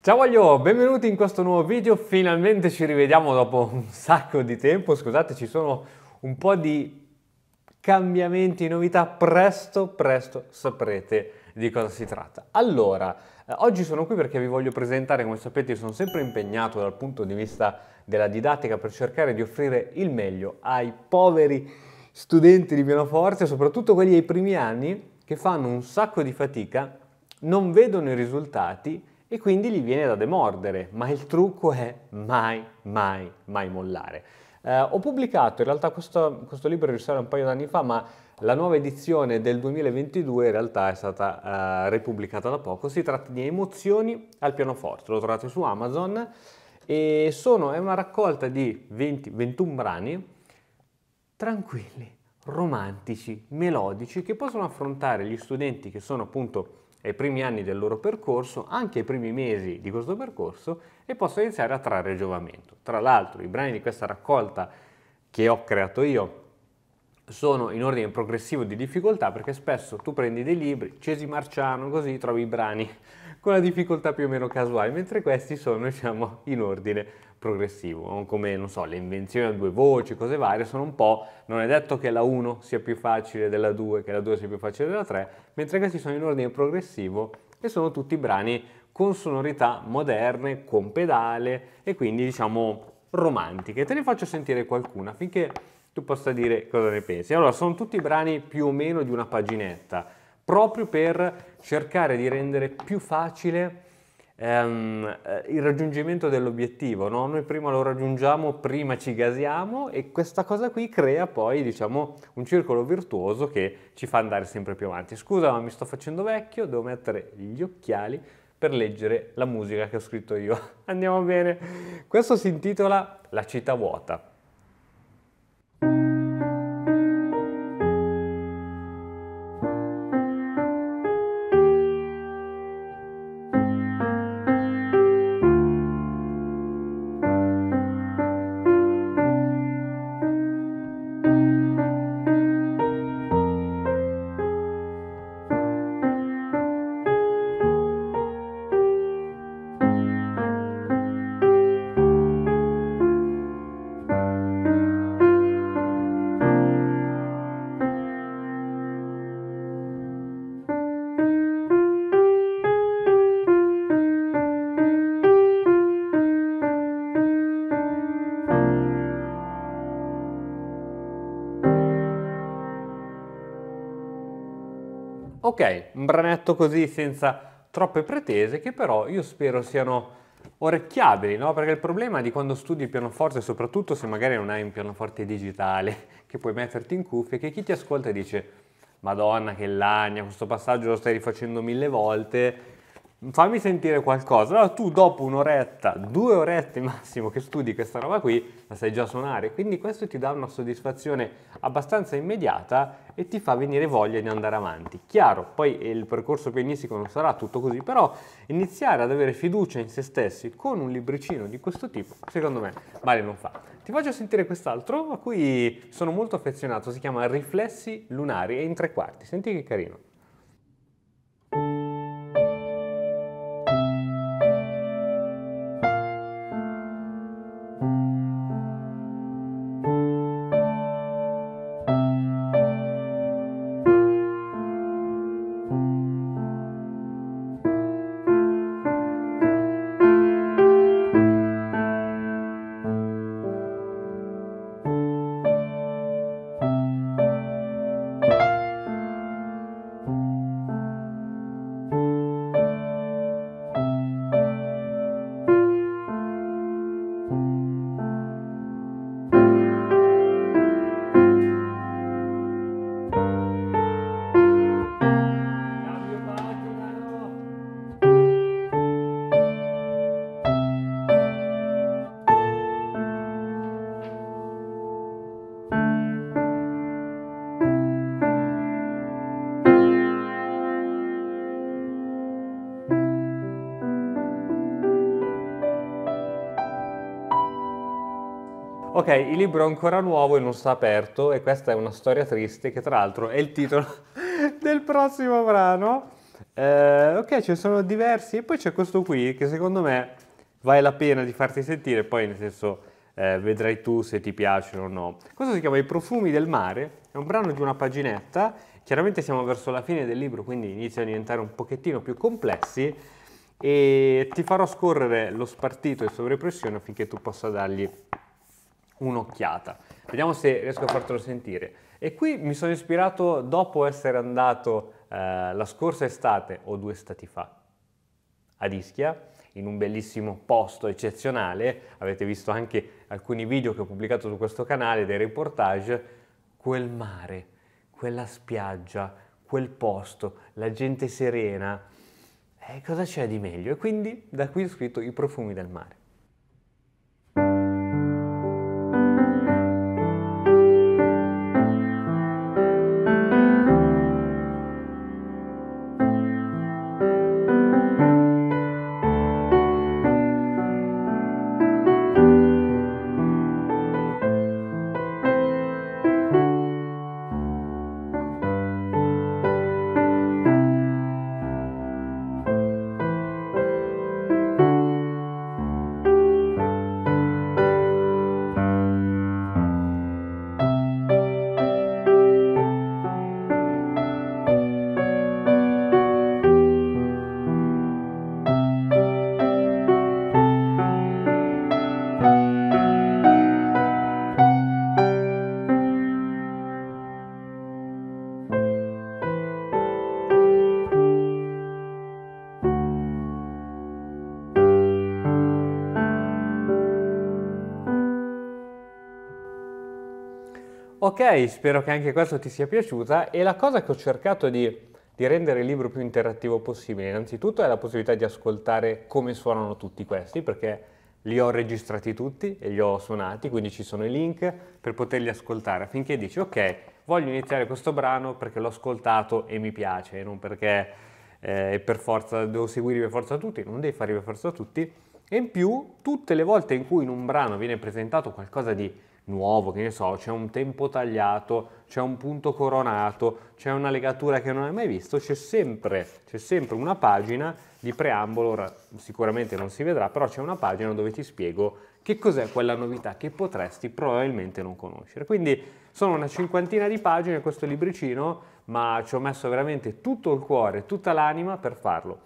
Ciao Aglio, benvenuti in questo nuovo video, finalmente ci rivediamo dopo un sacco di tempo, scusate ci sono un po' di cambiamenti, novità, presto saprete di cosa si tratta. Allora, oggi sono qui perché vi voglio presentare, come sapete io sono sempre impegnato dal punto di vista della didattica per cercare di offrire il meglio ai poveri studenti di pianoforte, soprattutto quelli ai primi anni che fanno un sacco di fatica, non vedono i risultati e quindi gli viene da demordere, ma il trucco è mai mollare. Ho pubblicato in realtà questo libro risale un paio d'anni fa, ma la nuova edizione del 2022 in realtà è stata ripubblicata da poco. Si tratta di Emozioni al pianoforte, lo trovate su Amazon e è una raccolta di 21 brani tranquilli, romantici, melodici, che possono affrontare gli studenti che sono appunto ai primi anni del loro percorso, anche ai primi mesi di questo percorso, e possono iniziare a trarre giovamento. Tra l'altro i brani di questa raccolta che ho creato io sono in ordine progressivo di difficoltà, perché spesso tu prendi dei libri, Cesi Marciano, così trovi i brani con la difficoltà più o meno casuale, mentre questi sono, diciamo, in ordine progressivo, come, non so, le invenzioni a due voci, cose varie, sono un po', non è detto che la 1 sia più facile della 2, che la 2 sia più facile della 3, mentre questi sono in ordine progressivo e sono tutti brani con sonorità moderne, con pedale e quindi, diciamo, romantiche. Te ne faccio sentire qualcuna affinché tu possa dire cosa ne pensi. Allora, sono tutti brani più o meno di una paginetta, proprio per cercare di rendere più facile il raggiungimento dell'obiettivo, no? Noi prima lo raggiungiamo, prima ci gasiamo e questa cosa qui crea poi, diciamo, un circolo virtuoso che ci fa andare sempre più avanti. Scusa, ma mi sto facendo vecchio, devo mettere gli occhiali per leggere la musica che ho scritto io. Andiamo bene. Questo si intitola La città vuota. Ok, un branetto così senza troppe pretese che però io spero siano orecchiabili, no? Perché il problema di quando studi il pianoforte, soprattutto se magari non hai un pianoforte digitale che puoi metterti in cuffia, è che chi ti ascolta dice Madonna che lagna, questo passaggio lo stai rifacendo 1000 volte, fammi sentire qualcosa. Allora tu dopo un'oretta, 2 orette massimo che studi questa roba qui, la sai già suonare, quindi questo ti dà una soddisfazione abbastanza immediata e ti fa venire voglia di andare avanti. Chiaro, poi il percorso pianistico non sarà tutto così, però iniziare ad avere fiducia in se stessi con un libricino di questo tipo, secondo me, male non fa. Ti faccio sentire quest'altro a cui sono molto affezionato, si chiama Riflessi lunari, è in 3/4, senti che carino. Ok, il libro è ancora nuovo e non sta aperto e questa è una storia triste che tra l'altro è il titolo del prossimo brano. Ok, ce ne sono diversi e poi c'è questo qui che secondo me vale la pena di farti sentire, poi nel senso vedrai tu se ti piacciono o no. Questo si chiama I profumi del mare, è un brano di una paginetta, chiaramente siamo verso la fine del libro, quindi iniziano a diventare un pochettino più complessi e ti farò scorrere lo spartito e sovraimpressione affinché tu possa dargli un'occhiata. Vediamo se riesco a fartelo sentire. E qui mi sono ispirato dopo essere andato la scorsa estate o 2 estati fa ad Ischia, in un bellissimo posto eccezionale. Avete visto anche alcuni video che ho pubblicato su questo canale, dei reportage. Quel mare, quella spiaggia, quel posto, la gente serena. Cosa c'è di meglio? E quindi da qui ho scritto I profumi del mare. Ok, spero che anche questo ti sia piaciuta e la cosa che ho cercato di rendere il libro più interattivo possibile, innanzitutto è la possibilità di ascoltare come suonano tutti questi, perché li ho registrati tutti e li ho suonati, quindi ci sono i link per poterli ascoltare, affinché dici ok, voglio iniziare questo brano perché l'ho ascoltato e mi piace, non perché per forza devo seguire per forza tutti, non devi fare per forza tutti, e in più tutte le volte in cui in un brano viene presentato qualcosa di nuovo, che ne so, c'è un tempo tagliato, c'è un punto coronato, c'è una legatura che non hai mai visto, c'è sempre una pagina di preambolo, ora sicuramente non si vedrà, però c'è una pagina dove ti spiego che cos'è quella novità che potresti probabilmente non conoscere. Quindi sono una 50ina di pagine questo libricino, ma ci ho messo veramente tutto il cuore, tutta l'anima per farlo.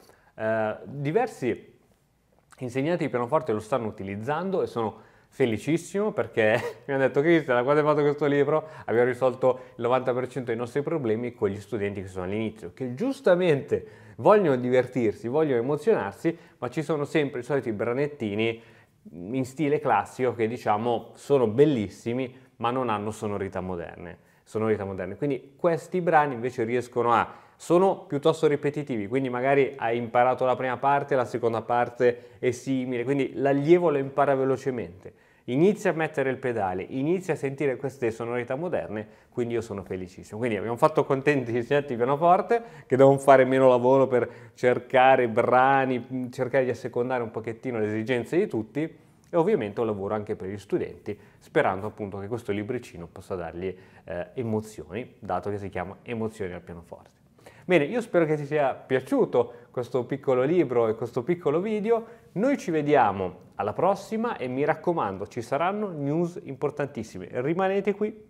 Diversi insegnanti di pianoforte lo stanno utilizzando e sono felicissimo perché mi hanno detto Cristian, da quando hai fatto questo libro abbiamo risolto il 90% dei nostri problemi con gli studenti che sono all'inizio, che giustamente vogliono divertirsi, vogliono emozionarsi, ma ci sono sempre i soliti branettini in stile classico che diciamo sono bellissimi ma non hanno sonorità moderne. Quindi questi brani invece sono piuttosto ripetitivi, quindi magari hai imparato la prima parte, la seconda parte è simile, quindi l'allievo lo impara velocemente. Inizia a mettere il pedale, inizia a sentire queste sonorità moderne, quindi io sono felicissimo. Quindi abbiamo fatto contenti gli insegnanti di pianoforte che devono fare meno lavoro per cercare brani, cercare di assecondare un pochettino le esigenze di tutti e ovviamente un lavoro anche per gli studenti, sperando appunto che questo libricino possa dargli emozioni, dato che si chiama Emozioni al pianoforte. Bene, io spero che ti sia piaciuto questo piccolo libro e questo piccolo video. Noi ci vediamo alla prossima e mi raccomando, ci saranno news importantissime. Rimanete qui.